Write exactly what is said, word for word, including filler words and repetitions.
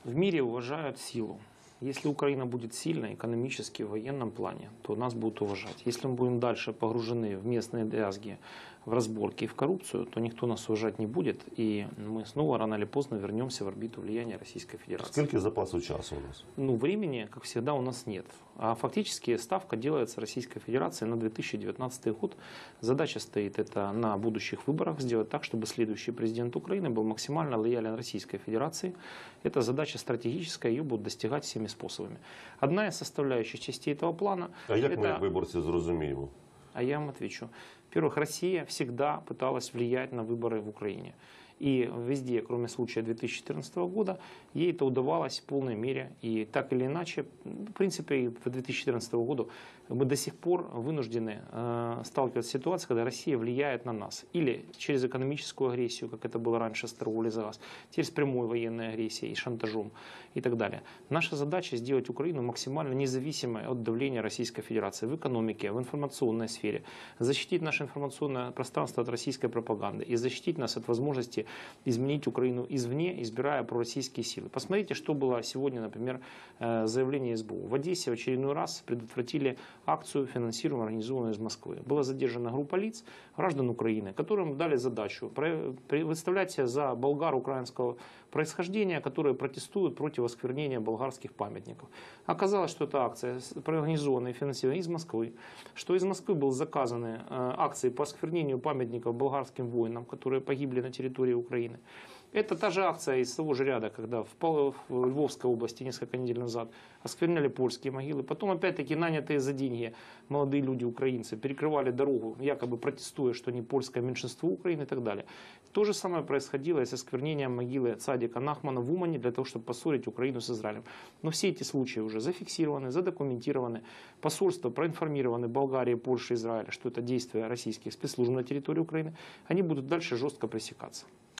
В мире уважают силу. Если Украина будет сильна экономически, в военном плане, то нас будут уважать. Если мы будем дальше погружены в местные дрязги, в разборки и в коррупцию, то никто нас уважать не будет, и мы снова рано или поздно вернемся в орбиту влияния Российской Федерации. Сколько запасу часу у нас? Ну, времени, как всегда, у нас нет. А фактически ставка делается Российской Федерацией на две тысячи девятнадцатый год. Задача стоит это на будущих выборах сделать так, чтобы следующий президент Украины был максимально лоялен Российской Федерации. Это задача стратегическая, ее будут достигать всеми способами. Одна из составляющих частей этого плана... А як это... ми, як виборці, зрозуміємо? А я вам отвечу. Во-первых, Россия всегда пыталась влиять на выборы в Украине. И везде, кроме случая две тысячи четырнадцатого года, ей это удавалось в полной мере. И так или иначе, в принципе, и в две тысячи четырнадцатом году мы до сих пор вынуждены э, сталкиваться с ситуацией, когда Россия влияет на нас. Или через экономическую агрессию, как это было раньше с торговлей за газ, через прямой военной агрессией и шантажом и так далее. Наша задача сделать Украину максимально независимой от давления Российской Федерации в экономике, в информационной сфере, защитить наше информационное пространство от российской пропаганды и защитить нас от возможности изменить Украину извне, избирая пророссийские силы. Посмотрите, что было сегодня, например, заявление СБУ. В Одессе в очередной раз предотвратили акцию, финансируемую, организованную из Москвы. Была задержана группа лиц, граждан Украины, которым дали задачу выставлять себя за болгар украинского происхождения, которые протестуют против осквернения болгарских памятников. Оказалось, что эта акция проорганизована и финансирована из Москвы, что из Москвы были заказаны акции по осквернению памятников болгарским воинам, которые погибли на территории Украины. Это та же акция из того же ряда, когда в Львовской области несколько недель назад оскверняли польские могилы. Потом опять-таки нанятые за деньги молодые люди, украинцы, перекрывали дорогу, якобы протестуя, что они польское меньшинство Украины и так далее. То же самое происходило и с осквернением могилы Цадика Нахмана в Умане для того, чтобы поссорить Украину с Израилем. Но все эти случаи уже зафиксированы, задокументированы. Посольства проинформированы Болгарии, Польши, Израиля, что это действия российских спецслужб на территории Украины. Они будут дальше жестко пресекаться.